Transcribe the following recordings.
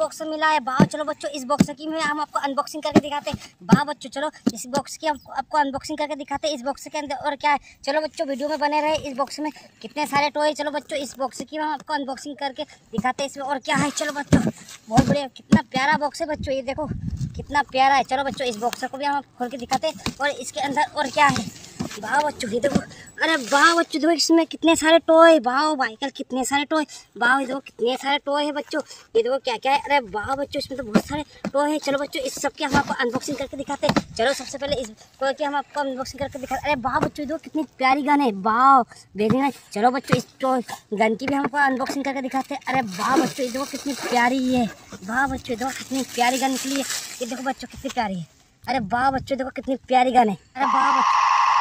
Box मिला है। वाह चलो बच्चों, इस बॉक्स की में हम आपको अनबॉक्सिंग करके दिखाते हैं। वाह बच्चों चलो इस बॉक्स की हम आपको अनबॉक्सिंग करके दिखाते हैं। इस बॉक्स के अंदर और क्या है, चलो बच्चों वीडियो में बने रहे। इस बॉक्स में कितने सारे टॉय, चलो बच्चों इस बॉक्स की हम आपको अनबॉक्सिंग करके दिखाते हैं। इसमें और क्या है, चलो बच्चों बहुत बढ़िया, कितना प्यारा बॉक्स है बच्चों, ये देखो कितना प्यारा है। चलो बच्चों इस बॉक्स को भी हम खोल के दिखाते हैं। और इसके अंदर और क्या है, वाह बच्चों ये देखो, अरे वाह बच्चों देखो इसमें कितने सारे टॉय, वाह माइकल कितने सारे टॉय, वाह ये देखो कितने सारे टॉय है बच्चों, ये देखो क्या क्या है। अरे वाह बच्चों इसमें तो बहुत सारे टॉय है। चलो बच्चों इस सब की हम आपको अनबॉक्सिंग करके दिखाते हैं। चलो सबसे पहले इस टॉय की हम आपको अनबॉक्सिंग करके दिखाते हैं। अरे वाह बच्चों देखो कितनी प्यारी गन है, वाह वेरी नाइस। चलो बच्चों इस टॉय गन की भी हम आपको अनबॉक्सिंग करके दिखाते हैं। अरे वाह बच्चों ये देखो कितनी प्यारी है, वाह बच्चों देखो कितनी प्यारी गन निकली है, ये देखो बच्चों कितनी प्यारी है। अरे वाह बच्चों देखो कितनी प्यारी गन है। अरे वाह बच्चों,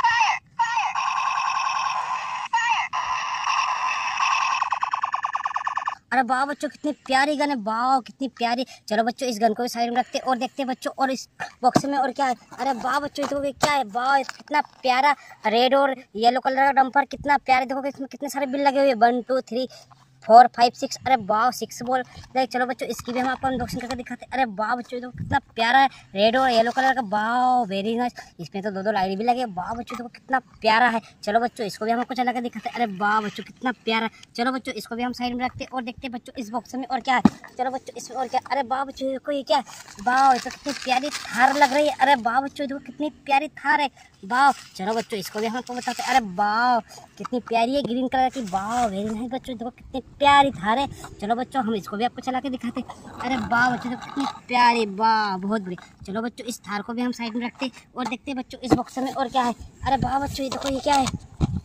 अरे वाह बच्चों कितनी प्यारी गन है, वाह कितनी प्यारी। चलो बच्चों इस गन को भी साइड में रखते हैं और देखते हैं बच्चों और इस बॉक्स में और क्या है। अरे वाह बच्चों देखो क्या है, वाह कितना प्यारा रेड और येलो कलर का डंपर, कितना प्यारे। देखो इसमें कितने सारे बिल लगे हुए हैं, 1 2 3 4 5 6, अरे वाह 6 बॉल। चलो बच्चों इसकी भी हम आपको अनबॉक्सिंग करके दिखाते हैं। अरे वाह बच्चों देखो कितना प्यारा है, रेड और येलो कलर का, वाह वेरी नाइस। इसमें तो 2 लाइट भी लगे, वाह बच्चों देखो कितना प्यारा है। चलो बच्चों इसको भी हम आपको चला के दिखाते हैं। अरे वाह बच्चों कितना प्यारा। चलो बच्चों इसको भी हम साइड में रखते हैं और देखते हैं बच्चों इस बॉक्स में और क्या है। चलो बच्चों इसमें और क्या, अरे वाह बच्चों देखो ये क्या है, वाह ये तो कितनी प्यारी थार लग रही है। अरे वाह बच्चों देखो कितनी प्यारी थार है, वाह। चलो बच्चों इसको भी हम आपको बताते हैं। अरे वाह कितनी प्यारी है, ग्रीन कलर की, वाह वेरी नाइस बच्चों देखो कितनी प्यारी थार है। चलो बच्चों हम इसको भी आपको चला के दिखाते हैं। अरे वाह बच्चों देखो कितनी प्यारी, वाह बहुत बढ़िया। चलो बच्चों इस थार को भी हम साइड में रखते हैं और देखते हैं बच्चों इस बॉक्स में और क्या है। अरे वाह बच्चों ये देखो ये क्या है,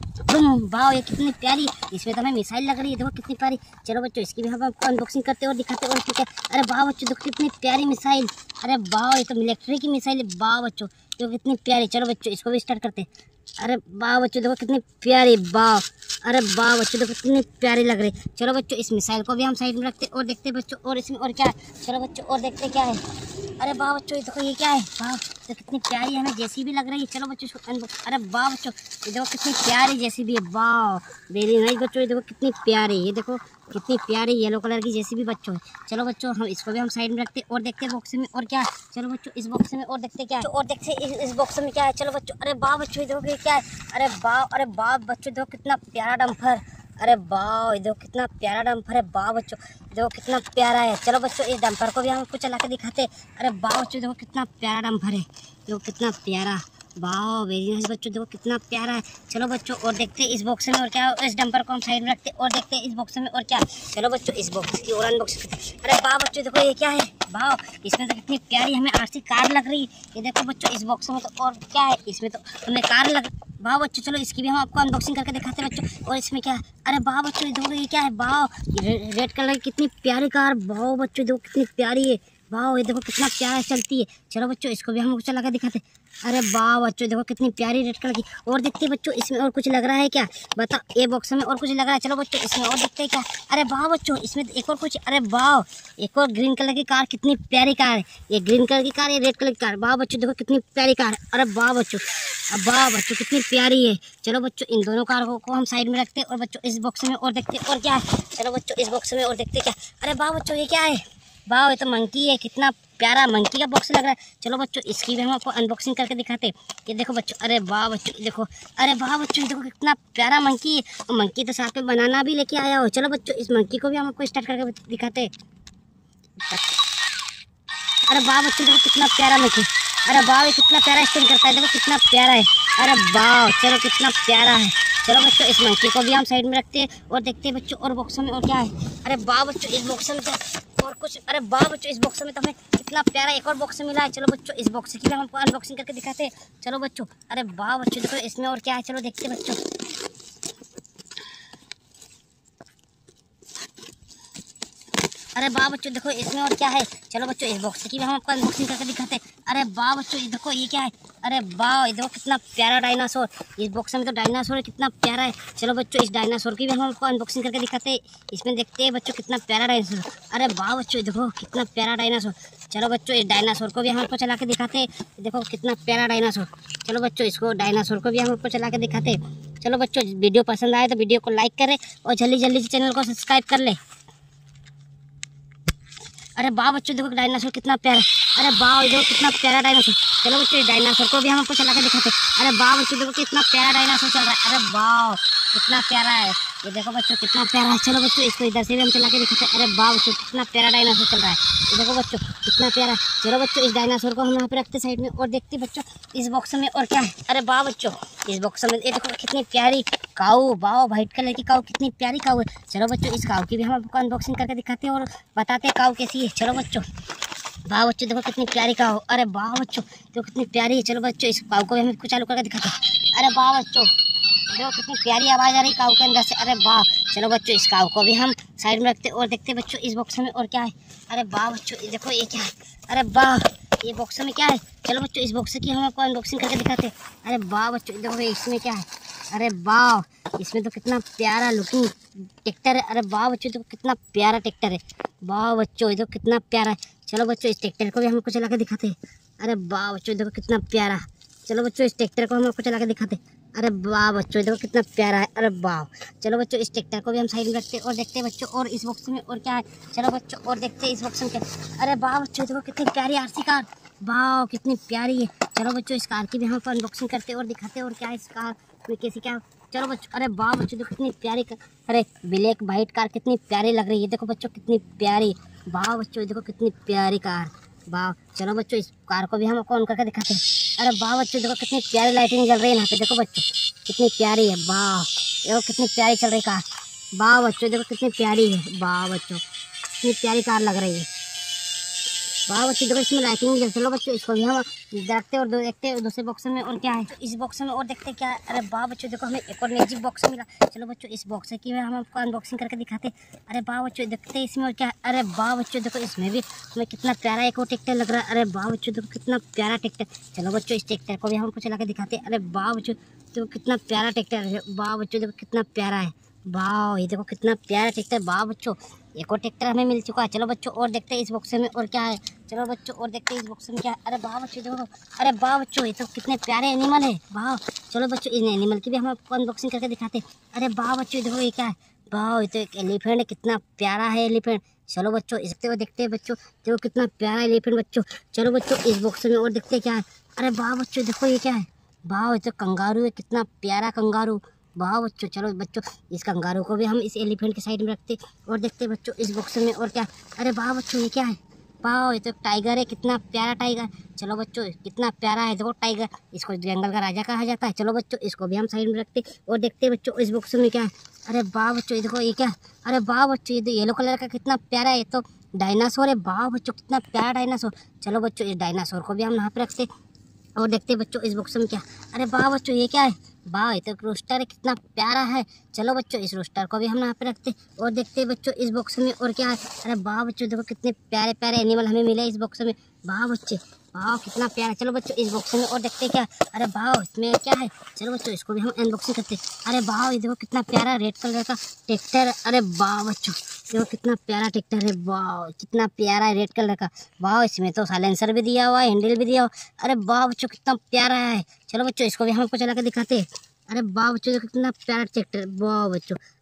वाह ये कितनी प्यारी, इसमें तो हमें मिसाइल लग रही है, देखो कितनी प्यारी। चलो बच्चों इसकी भी हम आपको अनबॉक्सिंग करते हैं और दिखाते हैं और ठीक है। अरे वाह बच्चों देखो कितनी प्यारी मिसाइल, अरे वाह ये तो मिलिट्री की मिसाइल है, वाह बच्चों देखो कितनी प्यारी। चलो बच्चों इसको भी स्टार्ट करते हैं। अरे वाह बच्चों देखो कितनी प्यारी, वाह अरे वाह बच्चों देखो कितनी प्यारी लग रही। चलो बच्चों इस मिसाइल को भी हम साइड में रखते हैं और देखते हैं बच्चों और इसमें और क्या है। चलो बच्चों और देखते हैं क्या है। अरे वाह बच्चों ये देखो ये क्या है, वाह तो कितनी प्यारी हमें जैसी भी लग रही है। चलो बच्चों इसको अनबॉक्स, अरे वाह बच्चों ये देखो कितनी प्यारी जैसी भी है, वाह वेरी नाइस बच्चों, ये देखो कितनी प्यारी, ये देखो कितनी प्यारी येलो कलर की जैसी भी बच्चों है। चलो बच्चों हम इसको भी हम साइड में रखते हैं और देखते हैं बॉक्स में और क्या है। चलो बच्चों इस बॉक्स में और देखते हैं क्या है और देखते हैं इस बॉक्स में क्या है। चलो बच्चों अरे वाह बच्चों देखो ये क्या है, अरे वाह बच्चों देखो कितना प्यारा डंपर, अरे वाह देखो कितना प्यारा डंपर है, वाह बच्चों देखो कितना प्यारा है। चलो बच्चों इस डंपर को भी हम आपको चला के दिखाते हैं। अरे वाह बच्चों देखो कितना प्यारा डंपर है, देखो कितना प्यारा, वाह वेरी नाइस बच्चों देखो कितना प्यारा है। चलो बच्चों और देखते हैं इस बॉक्स में और क्या है। इस डंपर को हम साइड में रखते हैं और देखते हैं इस बॉक्स में और क्या है। चलो बच्चों इस बॉक्स की और अनबॉक्सिंग करते हैं। अरे वाह बच्चों देखो ये क्या है, वाह इसमें तो कितनी प्यारी हमें आरसी कार लग रही है। ये देखो बच्चों इस बॉक्स में तो और क्या है, इसमें तो हमें कार लग, वाह बच्चों चलो इसकी भी हम आपको अनबॉक्सिंग करके दिखाते हैं बच्चों। और इसमें क्या है, अरे वाह बच्चों देखो ये क्या है, वाह रेड कलर की कितनी प्यारी कार, वाह बच्चों देखो कितनी प्यारी है, वाह ये देखो कितना प्यारा चलती है। चलो बच्चों इसको भी हम चला कर दिखाते हैं। अरे वाह बच्चों देखो कितनी प्यारी रेड कलर की। और देखते हैं बच्चों इसमें और कुछ लग रहा है क्या, बता ये बॉक्स में और कुछ लग रहा है। चलो बच्चों इसमें और देखते हैं क्या। अरे वाह बच्चों इसमें एक और कुछ, अरे वाह एक और ग्रीन कलर की कार, कितनी प्यारी कार है, ये ग्रीन कलर की कार, ये रेड कलर की कार, वाह बच्चों देखो कितनी प्यारी कार है। अरे वाह बच्चों, अब वाह बच्चों कितनी प्यारी है। चलो बच्चों इन दोनों कारों को हम साइड में रखते हैं और बच्चों इस बॉक्स में और देखते हैं और क्या है। चलो बच्चों इस बॉक्स में और देखते हैं क्या। अरे वाह बच्चों ये क्या है, वाह ये तो मंकी है, कितना प्यारा मंकी का बॉक्स लग रहा है। चलो बच्चों इसकी भी हम आपको अनबॉक्सिंग करके दिखाते हैं। ये देखो बच्चों, अरे वाह बच्चों देखो, अरे वाह बच्चों देखो कितना प्यारा मंकी है, और मंकी तो साथ में बनाना भी लेके आया हो। चलो बच्चों इस मंकी को भी हम आपको स्टार्ट करके दिखाते हैं। अरे वाह बच्चों देखो कितना प्यारा मंकी, अरे वाह ये कितना प्यारा स्टिंग करता है, देखो कितना प्यारा है। अरे वाह चलो कितना प्यारा है। चलो बच्चों इस मंकी को भी हम साइड में रखते हैं और देखते हैं बच्चों और बॉक्स में और क्या है। अरे वाह बच्चों इस बॉक्स में तो और कुछ, अरे वाह बच्चों इस बॉक्स में तो हमें कितना प्यारा एक और बॉक्स मिला है। चलो बच्चों इस बॉक्स की भी हम आपको अनबॉक्सिंग करके दिखाते हैं। चलो बच्चों, अरे वाह बच्चों देखो इसमें और क्या है, चलो देखते हैं बच्चों। अरे वाह बच्चों देखो इसमें और क्या है। चलो बच्चों इस बॉक्स की भी हम आपको अनबॉक्सिंग करके दिखाते हैं। अरे वाह बच्चों ये देखो ये क्या है, अरे वाह ये देखो कितना प्यारा डायनासोर, इस बॉक्स में तो डायनासोर है, कितना प्यारा है। चलो बच्चों इस डायनासोर की भी हम आपको अनबॉक्सिंग करके दिखाते हैं। इसमें देखते हैं बच्चों कितना प्यारा डायनासोर, अरे वाह बच्चों देखो कितना प्यारा डायनासोर। चलो बच्चों इस डायनासोर को भी हम आपको चला के दिखाते हैं। देखो कितना प्यारा डायनासोर। चलो बच्चों इसको डायनासोर को भी हम आपको चला के दिखाते हैं। चलो बच्चों वीडियो पसंद आए तो वीडियो को लाइक करें और जल्दी जल्दी से चैनल को सब्सक्राइब कर ले। अरे वाह बच्चों देखो डायनासोर कितना प्यारा, अरे वाह देखो कितना प्यारा डायनासोर। चलो बच्चों इस डायनासोर को भी हम आपको चला के दिखाते। अरे वाह बच्चों देखो कितना प्यारा डायनासोर चल रहा है, अरे वाह कितना प्यारा है, ये देखो बच्चों कितना प्यारा है। चलो बच्चों इसको इधर से भी हम चला के दिखाते हैं। अरे वाह बच्चों कितना प्यारा डायनासोर चल रहा है, ये देखो बच्चों कितना प्यारा। चलो बच्चों इस डायनासोर को हम यहाँ पे रखते साइड में और देखते बच्चों इस बॉक्स में और क्या है। अरे वाह बच्चों इस बॉक्स में ये देखो कितनी प्यारी काऊ, वाह व्हाइट कलर की काऊ, कितनी प्यारी काऊ है। चलो बच्चों इस काऊ की भी हम आपको अनबॉक्सिंग करके दिखाते हैं और बताते हैं काऊ कैसी है। चलो बच्चों वाह बच्चों देखो कितनी प्यारी काऊ, अरे वाह बच्चों देखो कितनी प्यारी है। चलो बच्चों इस काऊ को भी हम इसको चालू करके दिखाते हैं। अरे वाह बच्चों देखो कितनी प्यारी आवाज़ आ रही काऊ के अंदर से, अरे वाह। चलो बच्चों इस काऊ को भी हम साइड में रखते और देखते बच्चों इस बॉक्स में और क्या है। अरे वाह बच्चों देखो ये क्या है, अरे वाह ये बॉक्स में क्या है। चलो बच्चों इस बॉक्स की हम आपको अनबॉक्सिंग करके दिखाते हैं। अरे वाह बच्चों देखो इसमें क्या है, अरे वाह इसमें तो कितना प्यारा लुकिंग ट्रैक्टर है। अरे वाह बच्चों देखो कितना प्यारा ट्रैक्टर है, वाह बच्चों देखो कितना प्यारा है। चलो बच्चों इस ट्रैक्टर को भी हम आपको चला के दिखाते हैं। अरे वाह बच्चों देखो कितना प्यारा। चलो बच्चों इस ट्रैक्टर को हम आपको चला के दिखाते हैं। अरे वाह बच्चों देखो कितना प्यारा है, अरे वाह। चलो बच्चों इस ट्रैक्टर को भी हम साइड में रखते हैं और देखते हैं बच्चों और इस बॉक्स में और क्या है। चलो बच्चों और देखते हैं इस बॉक्स में क्या। अरे वाह बच्चों देखो कितनी प्यारी आरसी कार, वाह कितनी प्यारी है। चलो बच्चों इस कार की भी हम आपको अनबॉक्सिंग करते हैं और दिखाते हैं और क्या है इस कार में कैसी क्या। चलो बच्चों अरे वाह बच्चों देखो कितनी प्यारी अरे ब्लैक वाइट कार कितनी प्यारी लग रही है, देखो बच्चों कितनी प्यारी, वाह बच्चों देखो कितनी प्यारी कार, वाह। चलो बच्चों इस कार को भी हम आपको ऑन करके दिखाते हैं। अरे वाह बच्चों देखो कितनी प्यारी लाइटिंग जल रही है यहाँ पे, देखो बच्चों कितनी प्यारी है, वाह देखो कितनी प्यारी चल रही कार, वाह बच्चों देखो कितनी प्यारी है, वाह बच्चों कितनी प्यारी कार लग रही है, वाह बच्चों देखो इसमें लाइटिंग भी। चलो बच्चों इसको भी हम देखते और देखते हैं दूसरे बॉक्स में और क्या है इस बॉक्स में और देखते क्या है। अरे वाह बच्चों देखो हमें एक और मैजिक बॉक्स मिला। चलो बच्चों इस बॉक्स की हम आपको अनबॉक्सिंग करके दिखाते हैं। अरे वाह बच्चों देखते हैं इसमें और क्या है। अरे वाह बच्चों देखो इसमें भी हमें कितना प्यारा एक और ट्रैक्टर लग रहा है, अरे वाह बच्चों देखो कितना प्यारा ट्रैक्टर। चलो बच्चों इस ट्रैक्टर को भी हम आपको चला के दिखाते हैं। अरे वाह बच्चों देखो कितना प्यारा ट्रैक्टर है, वाह बच्चों देखो कितना प्यारा है, वाह ये देखो कितना प्यारा ट्रैक्टर, वाह बच्चों एक और ट्रैक्टर हमें मिल चुका है। चलो बच्चों और देखते हैं इस बॉक्स में और क्या है। चलो बच्चों और देखते हैं इस बॉक्स में क्या है। अरे वाह बच्चों देखो, अरे वाह बच्चों ये तो कितने प्यारे एनिमल है, वाह। चलो बच्चों इन एनिमल की भी हम आपको अनबॉक्सिंग करके दिखाते हैं। अरे वाह बच्चों देखो ये क्या है, वाह ये तो एक एलिफेंट है, कितना प्यारा है एलिफेंट। चलो बच्चों इसको देखते हैं बच्चों देखो कितना प्यारा एलिफेंट बच्चों। चलो बच्चों इस बॉक्स में और देखते हैं क्या है। अरे वाह बच्चों देखो ये क्या है, वाह ये तो कंगारू है, कितना प्यारा कंगारू, वाह बच्चों। चलो बच्चों इस कंगारू को भी हम इस एलिफेंट के साइड में रखते और देखते हैं बच्चों इस बॉक्स में और क्या। अरे वाह बच्चों ये क्या है, वाह ये तो टाइगर है, कितना प्यारा टाइगर। चलो बच्चों कितना प्यारा है देखो टाइगर, इसको जंगल का राजा कहा जाता है। चलो बच्चों इसको भी हम साइड में रखते और देखते हैं बच्चों इस बॉक्स में क्या है। अरे वाह बच्चों ये देखो ये क्या है, अरे वाह बच्चों ये तो येलो कलर का कितना प्यारा है, ये तो डायनासोर है, वाह बच्चों कितना प्यारा डायनासोर। चलो बच्चों इस डायनासोर को भी हम यहाँ पे रखते और देखते हैं बच्चों इस बॉक्स में क्या। अरे वाह बच्चों ये क्या है, वाह ये तो रोस्टर है, कितना प्यारा है। चलो बच्चों इस रोस्टर को भी हम यहाँ पे रखते और देखते हैं बच्चों इस बॉक्स में और क्या है। अरे वाह बच्चों देखो कितने प्यारे प्यारे एनिमल हमें मिले इस बॉक्स में, वाह बच्चे वाह कितना प्यारा। चलो बच्चों इस बॉक्स में और देखते हैं क्या। अरे वाह इसमें क्या है। चलो बच्चों इसको भी हम अनबॉक्सिंग करते हैं। अरे वाह ये देखो कितना प्यारा रेड कलर का ट्रैक्टर, अरे वाह बच्चों देखो कितना प्यारा ट्रैक्टर है, वाह कितना प्यारा है रेड कलर का, वाह इसमें तो साइलेंसर भी दिया हुआ है, हैंडल भी दिया हुआ, अरे वाह बच्चों कितना प्यारा है। चलो बच्चों इसको भी हम आपको चला के दिखाते हैं। अरे वाह बच्चों देखो कितना प्यारा ट्रैक्टर, वाह बच्चों